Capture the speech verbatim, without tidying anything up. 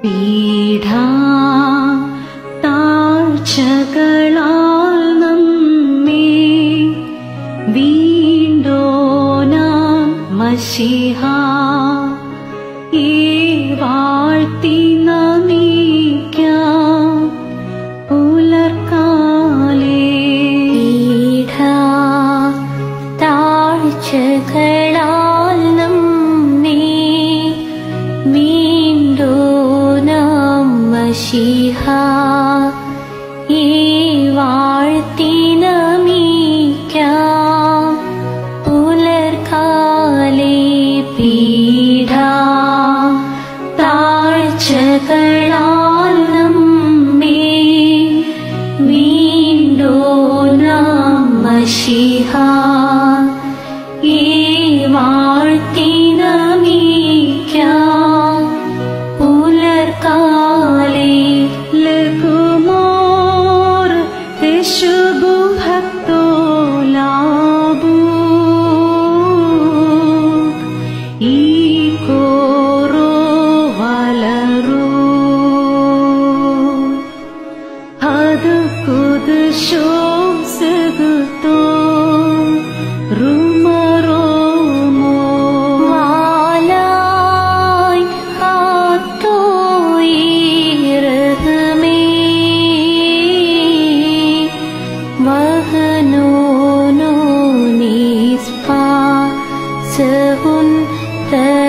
പീഠാ താഴ്ചകളാൽ നമ്മെ വീണ്ടോനാം മശിഹാ ഈ വാഴ്ത്തി നമിക്കാം പുലർക്കാലേ. പീഠാ താഴ്ചകളാൽ നമ്മെ വീണ്ടോനാം മശിഹാ ഈ വാഴ്ത്തി നമിക്കാം പുലർക്കാലേ. പീഠാ താഴ്ചകളാൽ നമ്മെ വീണ്ടോനാം മശിഹാ ഈ വാഴ്ത്തി നമിക്കാം പുലർക്കാലേ. ലഘുമോർ തെശുബു ഭക്തോലാബു ഈ കോറോ വളരു അത് കുദുശോം സെഗുത്തോ റുമറോമോ വാലായ് ഹാത്തോയിരഹമേ വഹനോനോ നിസ്പാ സഹുൻ